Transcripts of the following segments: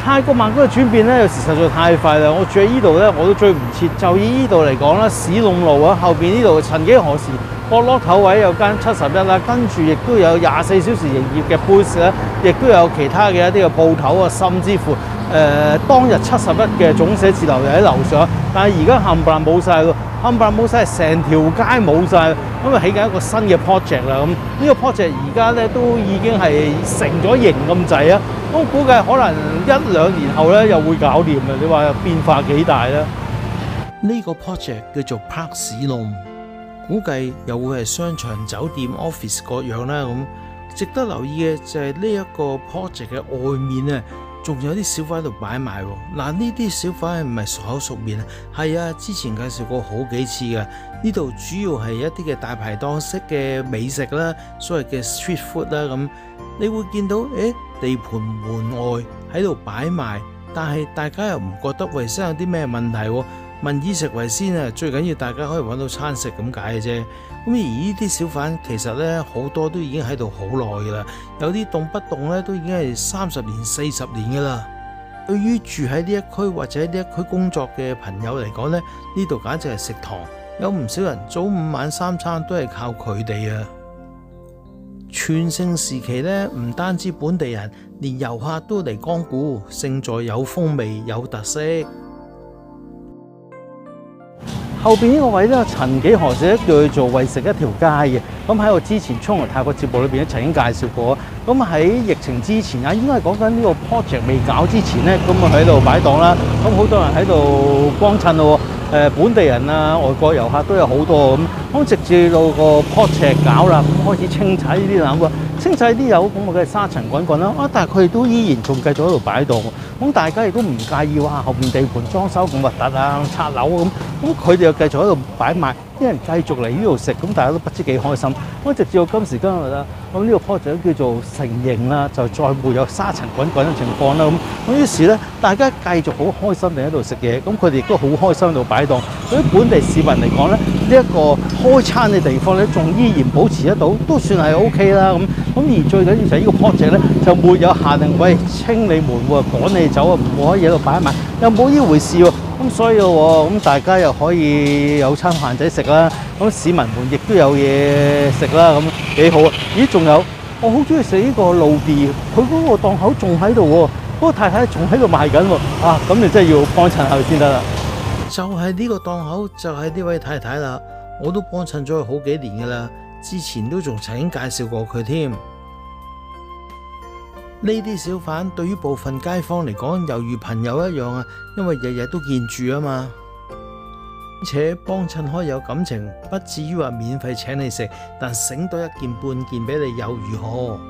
太過慢嗰個轉變咧，有時實在太快啦。我住喺呢度咧，我都追唔切。就以呢度嚟講啦，市弄路啊，後邊呢度曾幾何時角落頭位有間71啦，跟住亦都有24小時營業嘅 Boots 啦，亦都有其他嘅一啲嘅鋪頭啊，甚至乎當日71嘅總寫字樓又喺樓上，但係而家冚唪唥冇晒咯，冚唪唥冇晒，成條街冇晒，因為起緊一個新嘅 project 啦。咁呢個 project 而家咧都已經係成咗型咁滯啊！我估計可能1、2年後咧又會搞掂啦。你話變化幾大咧？ 呢個 project 叫做 Park 市弄，估計又會係商場、酒店、office 各樣啦。咁值得留意嘅就係呢一個 project 嘅外面咧，仲有啲小販喺度擺賣喎。嗱，呢啲小販係唔係熟口熟面啊？係啊，之前介紹過好幾次嘅。呢度主要係一啲嘅大排檔式嘅美食啦，所謂嘅 street food 啦。咁你會見到地盤門外喺度擺賣，但係大家又唔覺得衞生有啲咩問題喎。民以食為先啊，最緊要大家可以揾到餐食咁解嘅啫。咁而呢啲小販其實咧好多都已經喺度好耐㗎啦，有啲動不動咧都已經係30年、40年㗎啦。對於住喺呢一區或者呢一區工作嘅朋友嚟講咧，呢度簡直係食堂，有唔少人早午晚三餐都係靠佢哋啊。全盛時期咧，唔單止本地人，連遊客都嚟光顧，勝在有風味、有特色。 後邊呢個位咧，曾幾何時咧叫佢做為食一條街嘅。咁喺我之前衝來泰國節目裏邊咧曾經介紹過。咁喺疫情之前啊，應該係講緊呢個 project 未搞之前咧，咁啊喺度擺檔啦。咁好多人喺度幫襯咯。本地人啊，外國遊客都有好多咁。咁直至到個 project 搞啦，咁開始清洗呢啲樓喎，清洗啲油，咁啊梗係沙塵滾滾啦。但係佢哋都依然仲繼續喺度擺檔。咁大家亦都唔介意哇，後邊地盤裝修咁核突啊，拆樓咁。咁佢哋又繼續喺度擺賣，啲人繼續嚟呢度食，咁大家都不知幾開心。咁直至到今時今日啦，咁呢個 project 叫做成型啦，就再沒有沙塵滾滾嘅情況啦。咁於是咧，大家繼續好開心地喺度食嘢，咁佢哋亦都好開心喺度擺檔。對於本地市民嚟講咧，呢一個開餐嘅地方咧，仲依然保持得到，都算係 OK 啦。咁而最緊要就係呢個 project 咧，就沒有下令喂清你門喎，趕你走啊，唔可以喺度擺埋，又冇呢回事喎。咁所以咁大家又可以有餐飯仔食啦，咁市民們亦都有嘢食啦，咁幾好啊！咦，仲有我好中意食呢個露地，佢嗰個檔口仲喺度喎，嗰個太太仲喺度賣緊喎，啊！咁你真係要幫襯下佢先得啦。 就係呢個檔口，就係呢位太太啦，我都幫襯咗佢好幾年噶啦，之前都仲曾經介紹過佢添。呢啲小販對於部分街坊嚟講，猶如朋友一樣啊，因為日日都見住啊嘛。而且幫襯開有感情，不至於話免費請你食，但醒多一件半件俾你又如何？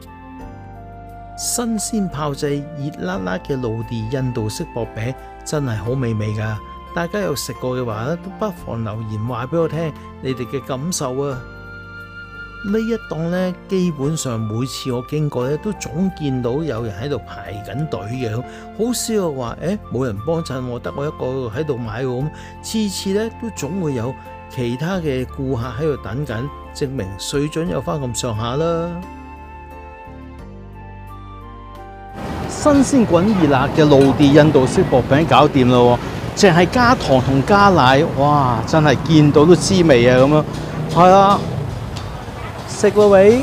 新鮮炮製熱辣辣嘅露地印度式薄餅真係好美味噶，大家有食過嘅話咧，都不妨留言話俾我聽你哋嘅感受啊！呢一檔呢，基本上每次我經過呢，都總見到有人喺度排緊隊嘅，好少話冇人幫襯我，得我一個喺度買喎咁。次次呢，都總會有其他嘅顧客喺度等緊，證明水準有翻咁上下啦。 新鮮滾熱辣嘅露地印度式薄餅搞掂啦喎，淨係加糖同加奶，哇！真係見到都滋味啊咁樣，係啊！食喎喂，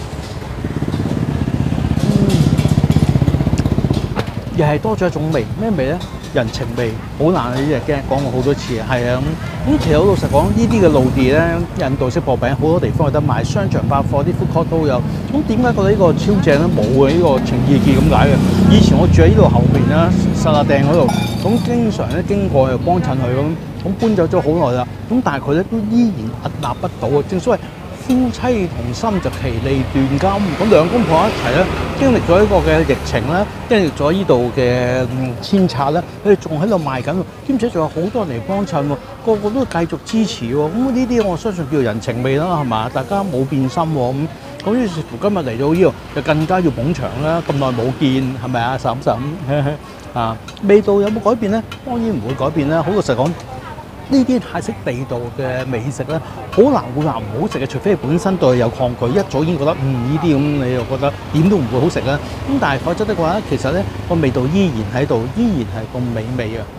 又係多咗一種味，咩味咧？人情味，好難啊！呢隻驚講過好多次啊，係啊咁。其實好老實講，呢啲嘅露地咧，印度式薄餅好多地方有得賣，商場百貨啲 food court 都有。咁點解覺得呢個超正咧？冇嘅呢個情意結咁解嘅。以前我住喺呢度後邊啦，沙拉訂嗰度，咁經常咧經過又幫襯佢咁搬走咗好耐啦。咁但係佢咧都依然屹立不倒啊！正所謂夫妻同心就其利斷金，咁兩公婆一齊咧，經歷咗一個嘅疫情咧，經歷咗呢度嘅遷拆咧，佢哋仲喺度賣緊，兼且仲有好多人嚟幫襯喎，個個都繼續支持喎。咁呢啲我相信叫人情味啦，係嘛？大家冇變心喎，咁於是乎今日嚟到呢度，就更加要捧場啦。咁耐冇見，係咪啊？嬸啊，味道有冇改變咧？當然唔會改變啦。好老實講， 呢啲泰式地道嘅美食咧，好難會話唔好食嘅，除非你本身對佢有抗拒，一早已經覺得呢啲咁你又覺得點都唔會好食啦。咁但係否則的話，其實咧個味道依然喺度，依然係咁美味啊！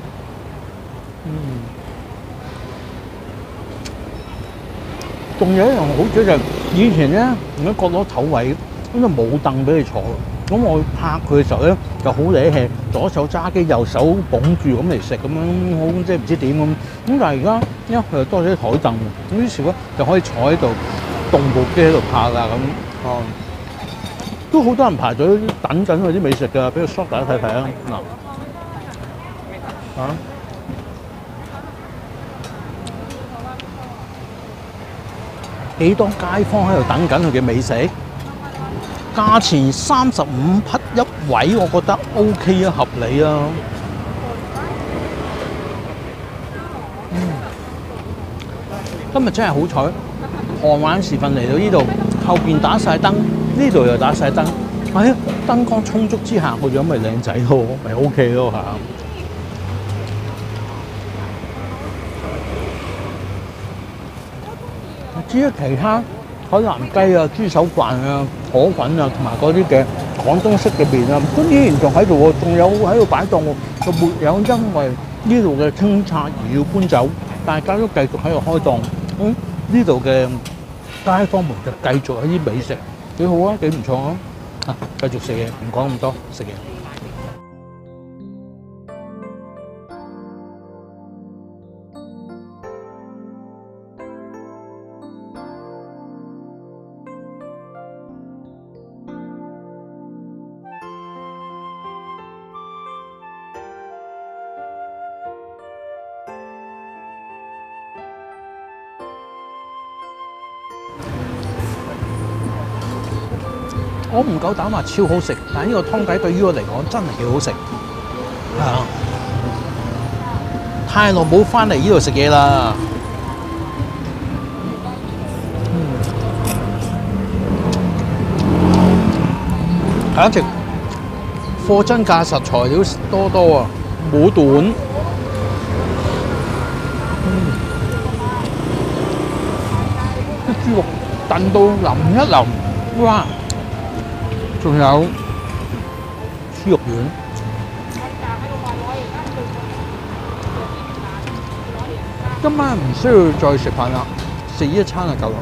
仲有一樣好處就係以前咧，如果角落頭位咁就冇凳俾你坐。咁我拍佢嘅時候咧，就好理氣，左手揸機，右手捧住咁嚟食咁樣，好即係唔知點咁。咁但係而家因為佢又多咗啲台凳，咁於是咧就可以坐喺度，動部機喺度拍啦咁。都好多人排隊等緊佢啲美食㗎，俾個 shot 大家睇睇啊！幾多街坊喺度等緊佢嘅美食？價錢35匹一位，我覺得 OK 啊，合理啊。今日真係好彩，傍晚時分嚟到呢度，後邊打晒燈，呢度又打晒燈，係啊，燈光充足之下，個樣咪靚仔咯，咪 OK 咯嚇。至於其他海南雞啊、豬手飯啊、河粉啊，同埋嗰啲嘅廣東式嘅麵啊，都依然仲喺度喎，仲有喺度擺檔喎，就沒有因為呢度嘅清拆而要搬走，大家都繼續喺度開檔。呢度嘅街坊們就繼續有啲美食，幾好啊，幾唔錯啊！繼續食嘢，唔講咁多，食嘢。我唔夠膽話超好食，但係呢個湯底對於我嚟講真係幾好食。係啊，太耐冇翻嚟呢度食嘢啦。簡直貨真價實，材料多多啊，冇短。啲豬肉燉到腍一腍，哇！仲有豬肉丸，今晚唔需要再食飯啦，食呢一餐就夠啦。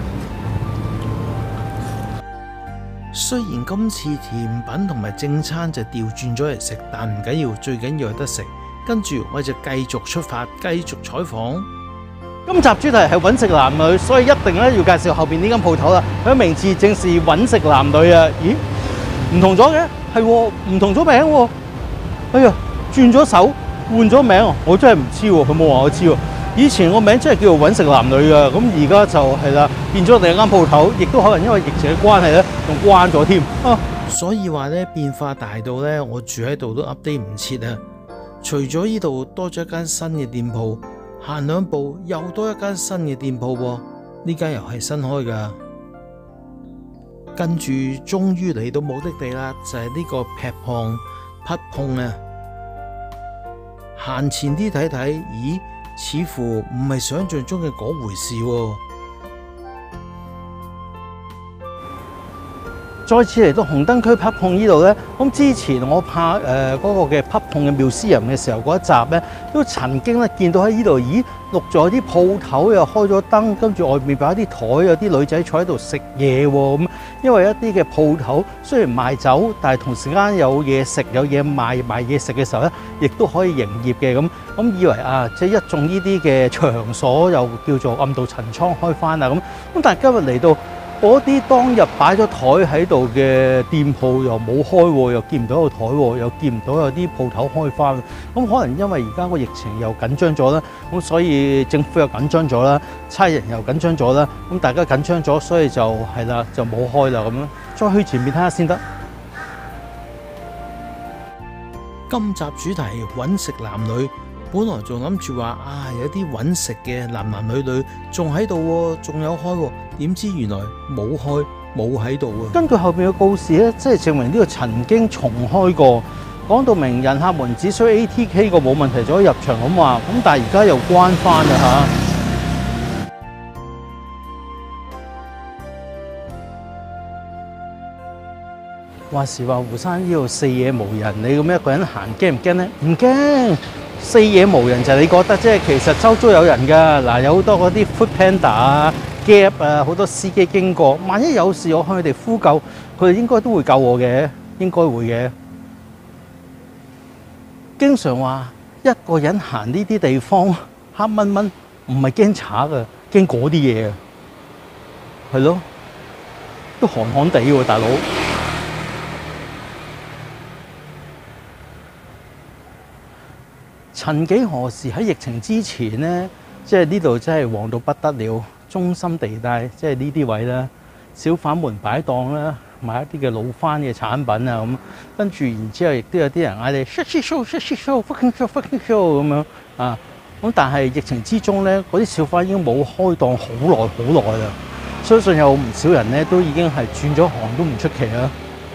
雖然今次甜品同埋正餐就調轉咗嚟食，但唔緊要，最緊要有得食。跟住我就繼續出發，繼續採訪。 今集主題係揾食男女，所以一定咧要介紹後邊呢間鋪頭啦。佢嘅名字正是揾食男女啊！咦？唔同咗嘅，係唔同咗名喎。哎呀，轉咗手，換咗名，我真係唔知喎。佢冇話我知喎。以前個名真係叫做揾食男女啊。咁而家就係啦，變咗另一間鋪頭，亦都可能因為疫情嘅關係咧，仲關咗添。 所以話咧變化大到咧，我住喺度都 update 唔切啊。除咗呢度多咗一間新嘅店鋪，行兩步又多一間新嘅店鋪喎。呢間又係新開㗎。跟住終於嚟到目的地啦，就係呢個劈碰啊！行前啲睇睇，咦，似乎唔係想象中嘅嗰回事喎。 再次嚟到紅燈區匹碰呢度咧，咁之前我拍嗰個嘅匹碰嘅妙思人嘅時候嗰一集咧，都曾經咧見到喺呢度，咦，錄咗啲鋪頭又開咗燈，跟住外面擺啲台，有啲女仔坐喺度食嘢喎。咁因為一啲嘅鋪頭雖然賣酒，但係同時間有嘢食有嘢賣嘢食嘅時候咧，亦都可以營業嘅。咁以為啊，即係一眾呢啲嘅場所又叫做暗度陳倉開翻啦。咁但係今日嚟到，嗰啲當日擺咗台喺度嘅店鋪又冇開喎，又見唔到個台喎，又見唔到有啲鋪頭開翻。咁可能因為而家個疫情又緊張咗啦，咁所以政府又緊張咗啦，差人又緊張咗啦，咁大家緊張咗，所以就係啦，就冇開啦咁樣。再去前面睇下先得。 今集主題揾食男女。本來仲諗住話啊，有啲揾食嘅男女仲喺度喎，仲有開喎，點知原來冇開冇喺度啊！ 根據後邊嘅告示咧，即係證明呢個曾經重開過， 講到明人客們只需 ATK 個冇問題就可以入場咁話，咁但係而家又關翻啦嚇。話時話湖山呢度四野無人，你咁一個人行驚唔驚呢？唔驚，四野無人就係你覺得啫，其實周遭有人㗎。嗱，有好多嗰啲 Foodpanda 啊、Gap 啊，好多司機經過，萬一有事我向佢哋呼救，佢哋應該都會救我嘅，應該會嘅。經常話一個人行呢啲地方黑蚊蚊，唔係驚賊㗎，驚嗰啲嘢啊，係咯，都寒寒地喎，大佬。曾幾何時喺疫情之前呢，即係呢度真係旺到不得了，中心地帶即係呢啲位啦，小販們擺檔啦，買一啲嘅老番嘅產品啊咁，跟住然之後亦都有啲人嗌你 shut show，fucking show 咁樣啊，咁但係疫情之中咧，嗰啲小販已經冇開檔好耐啦，相信有唔少人咧都已經係轉咗行都唔出奇啦。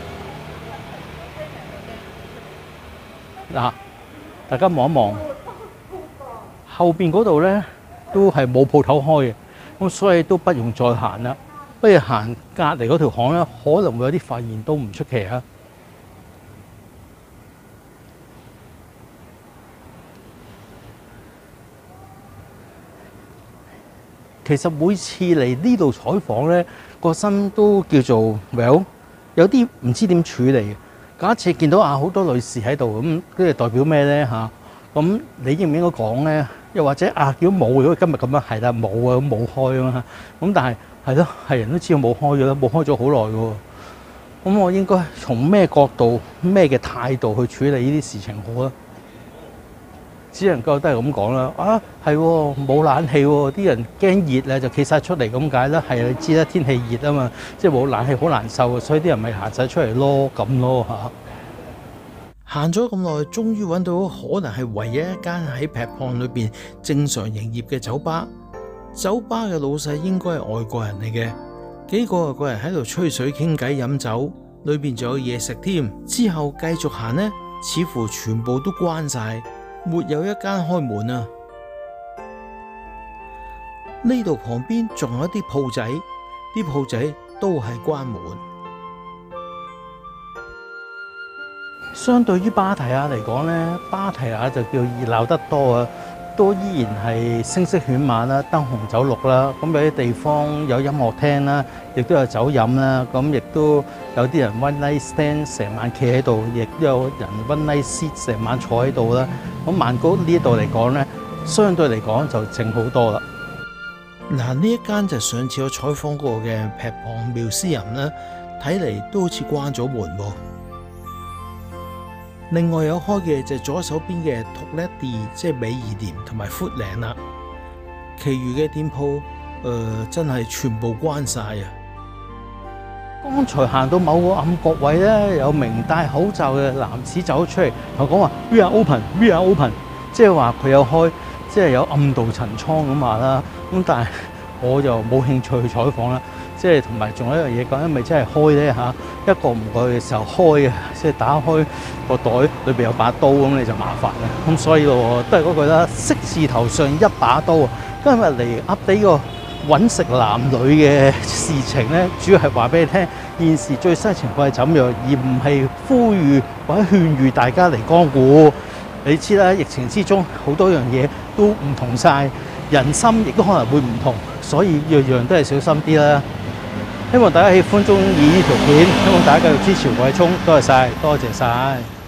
嗱，大家望一望，後邊嗰度咧都係冇鋪頭開嘅，咁所以都不用再行啦。不如行隔離嗰條巷咧，可能會有啲發現都唔出奇啊！其實每次嚟呢度採訪咧，個心都叫做 well， 有啲唔知點處理。假設見到好多女士喺度咁，跟住代表咩咧嚇？咁你應唔應該講咧？又或者如果冇，如果今日咁樣係啦，冇啊，咁冇開啊嘛。咁但係係咯，係人都知道冇開咗啦，冇開咗好耐嘅喎。咁我應該從咩角度、咩嘅態度去處理呢啲事情好啊？只能夠都係咁講啦。係喎，冇冷氣喎，啲人驚熱啊，就企晒出嚟咁解啦。係你知啦，天氣熱啊嘛，即係冇冷氣好難受，所以啲人咪行晒出嚟咯，咁咯嚇。 行咗咁耐，終於揾到可能係唯一一間喺劈胖裏邊正常營業嘅酒吧。酒吧嘅老細應該係外國人嚟嘅，幾個外國人喺度吹水傾偈飲酒，裏邊仲有嘢食添。之後繼續行呢，似乎全部都關晒，沒有一間開門啊！呢度旁邊仲有一啲鋪仔，啲鋪仔都係關門。 相對於芭提雅嚟講咧，芭提雅就叫熱鬧得多啊，都依然係聲色犬馬啦，燈紅酒綠啦。咁有啲地方有音樂廳啦，亦都有酒飲啦。咁亦都有啲人 one night stand 成晚企喺度，亦都有人 one night sit 成晚坐喺度啦。咁曼谷呢度嚟講咧，相對嚟講就靜好多啦。 嗱，呢一間就上次我採訪過嘅劈胖妙思人啦，睇嚟都好似關咗門喎。另外有開嘅就係左手邊嘅 Toiletty， 即係美怡廉同埋 Foodland 啦。其餘嘅店鋪，真係全部關晒啊！ 剛才行到某個暗角位咧，有名戴口罩嘅男子走出嚟，同我講話 We are open，We are open， 即係話佢有開，即係有暗度陳倉咁話啦。咁但係我就冇興趣去採訪啦。即係同埋仲有一樣嘢講，因為真係開咧嚇，一個唔過去嘅時候開啊，即係打開個袋裏邊有把刀咁，你就麻煩啦。咁所以咯，都係嗰句啦，色字頭上一把刀啊！今日嚟 update 個揾食男女嘅事情咧，主要係話俾你聽現時最新情況係怎樣，而唔係呼籲或者勸喻大家嚟光顧。你知啦，疫情之中好多樣嘢都唔同晒，人心亦都可能會唔同，所以樣樣都係小心啲啦。希望大家喜歡中意呢條片，希望大家繼續支持胡偉聰，多謝晒，多謝晒。